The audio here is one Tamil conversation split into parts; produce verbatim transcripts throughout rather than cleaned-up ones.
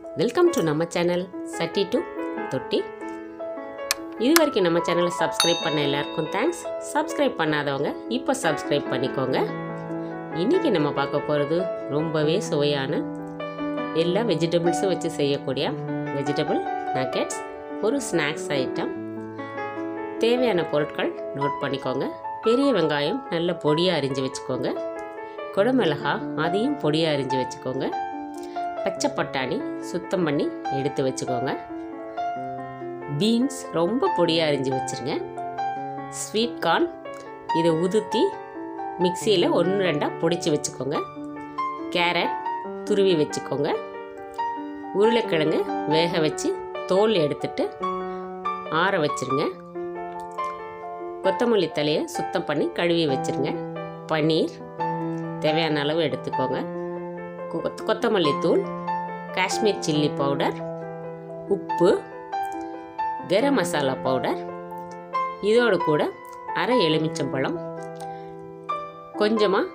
வெல்கம் டு நம்ம சேனல் சட்டி டு தொட்டி. இது வரைக்கும் நம்ம சேனலை சப்ஸ்கிரைப் பண்ண எல்லாருக்கும் தேங்க்ஸ். சப்ஸ்கிரைப் பண்ணாதவங்க இப்போ சப்ஸ்கிரைப் பண்ணிக்கோங்க. இன்றைக்கி நம்ம பார்க்க போகிறது ரொம்பவே சுவையான எல்லா வெஜிடபிள்ஸும் வச்சு செய்யக்கூடிய வெஜிடபிள் நக்கெட்ஸ், ஒரு ஸ்நாக்ஸ் ஐட்டம். தேவையான பொருட்கள் நோட் பண்ணிக்கோங்க. பெரிய வெங்காயம் நல்ல பொடியாக அரிஞ்சு வச்சுக்கோங்க. குடமிளகா அதையும் பொடியாக அரிஞ்சு வச்சுக்கோங்க. பச்சை பட்டாணி சுத்தம் பண்ணி எடுத்து வச்சுக்கோங்க. பீன்ஸ் ரொம்ப பொடியாக அரிஞ்சு வச்சுருங்க. ஸ்வீட் கார்ன் இதை உதுத்தி மிக்சியில் ஒன்று ரெண்டாக பொடிச்சு வச்சுக்கோங்க. கேரட் துருவி வச்சுக்கோங்க. உருளைக்கிழங்கு வேக வச்சு தோல் எடுத்துட்டு ஆற வச்சுருங்க. கொத்தமல்லி தலையை சுத்தம் பண்ணி கழுவி வச்சுருங்க. பன்னீர் தேவையான அளவு எடுத்துக்கோங்க. கொத்தமல்லி தூள், காஷ்மீர் சில்லி பவுடர், உப்பு, கரம் மசாலா பவுடர், இதோடு கூட அரை எலுமிச்சம்பழம், கொஞ்சமாக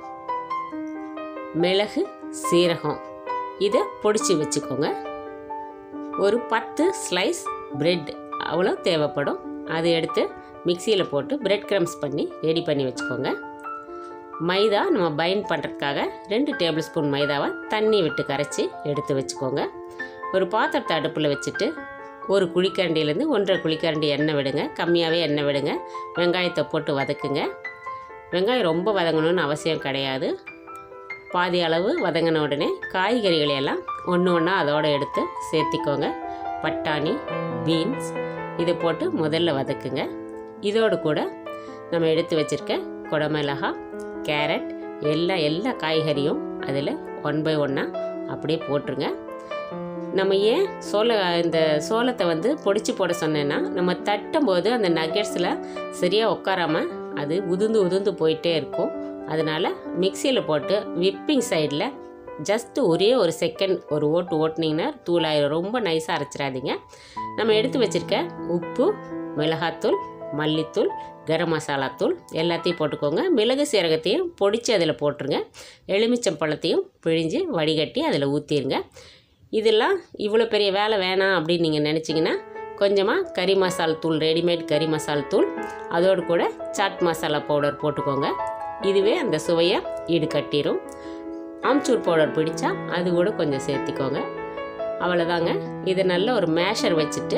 மிளகு சீரகம் இதை பொடிச்சு வச்சுக்கோங்க. ஒரு பத்து ஸ்லைஸ் பிரெட் அவ்வளோ தேவைப்படும். அதை எடுத்து மிக்சியில் போட்டு பிரெட் க்ரம்ஸ் பண்ணி ரெடி பண்ணி வச்சுக்கோங்க. மைதா நம்ம பைண்ட் பண்ணுறதுக்காக ரெண்டு டேபிள் ஸ்பூன் மைதாவை தண்ணி விட்டு கரைச்சி எடுத்து வச்சுக்கோங்க. ஒரு பாத்திரத்தை அடுப்பில் வச்சுட்டு ஒரு குழிக்கரண்டிலேருந்து ஒன்றரை குழிக்கரண்டி எண்ணெய் விடுங்க. கம்மியாகவே எண்ணெய் விடுங்க. வெங்காயத்தை போட்டு வதக்குங்க. வெங்காயம் ரொம்ப வதங்கணும்னு அவசியம் கிடையாது. பாதி அளவு வதங்கின உடனே காய்கறிகளையெல்லாம் ஒன்று ஒன்றா அதோடு எடுத்து சேர்த்திக்கோங்க. பட்டாணி, பீன்ஸ் இதை போட்டு முதல்ல வதக்குங்க. இதோடு கூட நம்ம எடுத்து வச்சுருக்க குடமிளகா, கேரட் எல்லா எல்லா காய்கறியும் அதில் ஒன் பை ஒன்னாக அப்படியே போட்டுருங்க. நம்ம ஏன் சோள இந்த சோளத்தை வந்து பொடிச்சு போட சொன்னேன்னா, நம்ம தட்டும் போது அந்த நக்கெட்ஸில் சரியாக உட்காராமல் அது உதுந்து உதுந்து போயிட்டே இருக்கும். அதனால் மிக்சியில் போட்டு விப்பிங் சைடில் ஜஸ்ட்டு ஒரே ஒரு செகண்ட் ஒரு ஓட்டு ஓட்டுனீங்கன்னா தூளாயிரம். ரொம்ப நைஸாக அரைச்சிடாதீங்க. நம்ம எடுத்து வச்சுருக்க உப்பு, மிளகாத்தூள், மல்லித்தூள், கரம் மசாலா தூள் எல்லாத்தையும் போட்டுக்கோங்க. மிளகு சீரகத்தையும் பொடிச்சு அதில் போட்டுருங்க. எலுமிச்சம் பழத்தையும் பிழிஞ்சு வடிகட்டி அதில் ஊற்றிடுங்க. இதெல்லாம் இவ்வளோ பெரிய வேலை வேணாம் அப்படின்னு நீங்கள் நினச்சிங்கன்னா கொஞ்சமாக கறி மசால் தூள், ரெடிமேட் கறி மசால் தூள், அதோடு கூட சாட் மசாலா பவுடர் போட்டுக்கோங்க. இதுவே அந்த சுவையை ஈடு கட்டிடும். ஆம்ச்சூர் பவுடர் பிடிச்சா அது கூட கொஞ்சம் சேர்த்திக்கோங்க. அவ்வளோதாங்க. இதை நல்ல ஒரு மேஷர் வச்சுட்டு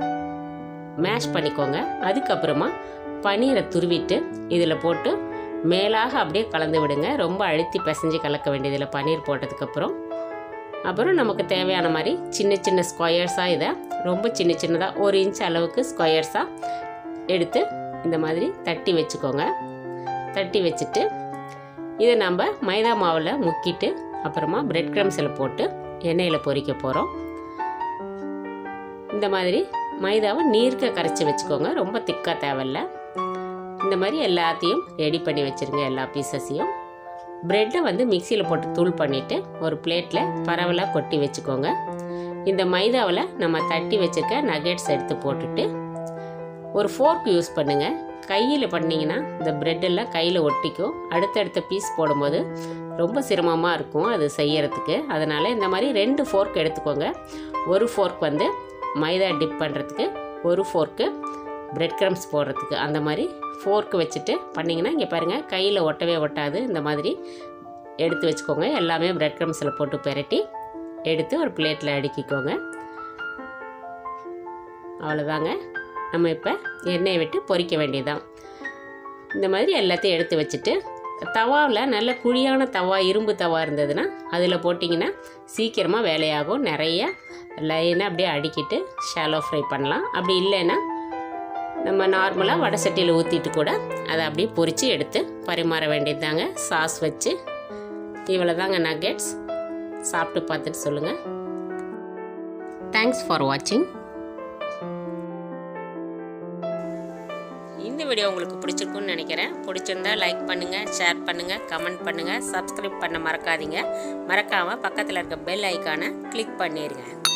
மேஷ் பண்ணிக்கோங்க. அதுக்கப்புறமா பன்னீரை துருவிட்டு இதில் போட்டு மேலாக அப்படியே கலந்து விடுங்க. ரொம்ப அழுத்தி பிசைஞ்சு கலக்க வேண்டியதில்லை பன்னீர் போட்டதுக்கப்புறம். அப்புறம் நமக்கு தேவையான மாதிரி சின்ன சின்ன ஸ்கொயர்ஸாக இதை ரொம்ப சின்ன சின்னதாக ஒரு இன்ச் அளவுக்கு ஸ்கொயர்ஸாக எடுத்து இந்த மாதிரி தட்டி வச்சுக்கோங்க. தட்டி வச்சுட்டு இதை நம்ம மைதா மாவில் முக்கிட்டு அப்புறமா பிரெட் க்ரம்ஸில் போட்டு எண்ணெயில் பொரிக்க போகிறோம். இந்த மாதிரி மைதாவை நீர்க்க கரைச்சி வச்சுக்கோங்க. ரொம்ப திக்காக தேவையில்லை. இந்த மாதிரி எல்லாத்தையும் ரெடி பண்ணி வச்சுருங்க. எல்லா பீசஸையும் ப்ரெட்டை வந்து மிக்சியில் போட்டு தூள் பண்ணிவிட்டு ஒரு பிளேட்டில் பரவலாக கொட்டி வச்சுக்கோங்க. இந்த மைதாவில் நம்ம தட்டி வச்சுருக்க நக்கெட்ஸ் எடுத்து போட்டுட்டு ஒரு ஃபோர்க் யூஸ் பண்ணுங்கள். கையில் பண்ணிங்கன்னா இந்த ப்ரெட்டெல்லாம் கையில் ஒட்டிக்கும். அடுத்தடுத்த பீஸ் போடும்போது ரொம்ப சிரமமாக இருக்கும் அது செய்யறதுக்கு. அதனால் இந்த மாதிரி ரெண்டு ஃபோர்க் எடுத்துக்கோங்க. ஒரு ஃபோர்க் வந்து மைதா டிப் பண்ணுறதுக்கு, ஒரு ஃபோர்க்கு பிரெட் க்ரம்ஸ் போடுறதுக்கு. அந்த மாதிரி ஃபோர்க்கு வச்சுட்டு பண்ணிங்கன்னா இங்கே பாருங்கள் கையில் ஒட்டவே ஒட்டாது. இந்த மாதிரி எடுத்து வச்சுக்கோங்க. எல்லாமே பிரெட் க்ரம்ஸில் போட்டு பெரட்டி எடுத்து ஒரு பிளேட்டில் அடுக்கிக்கோங்க. அவ்வளோதாங்க. நம்ம இப்போ எண்ணெயை விட்டு பொரிக்க வேண்டியதுதான். இந்த மாதிரி எல்லாத்தையும் எடுத்து வச்சுட்டு தவாவில் நல்ல குழியான தவா, இரும்பு தவா இருந்ததுன்னா அதில் போட்டிங்கன்னா சீக்கிரமாக வேலையாகும். நிறைய லைனாக அப்படியே அடிக்கிட்டு ஷாலோ ஃப்ரை பண்ணலாம். அப்படி இல்லைன்னா நம்ம நார்மலாக வடை சட்டியில் ஊற்றிட்டு கூட அதை அப்படியே பொரித்து எடுத்து பரிமாற வேண்டியது தாங்க சாஸ் வச்சு. இவ்வளோ தாங்க நக்கெட்ஸ். சாப்பிட்டு பார்த்துட்டு சொல்லுங்கள். தேங்க்ஸ் ஃபார் வாட்சிங். இந்த வீடியோ உங்களுக்கு பிடிச்சிருக்குன்னு நினைக்கிறேன். பிடிச்சிருந்தா லைக் பண்ணுங்கள், ஷேர் பண்ணுங்கள், கமெண்ட் பண்ணுங்கள், சப்ஸ்கிரைப் பண்ண மறக்காதீங்க. மறக்காமல் பக்கத்தில் இருக்க பெல் ஐக்கானை கிளிக் பண்ணிடுங்க.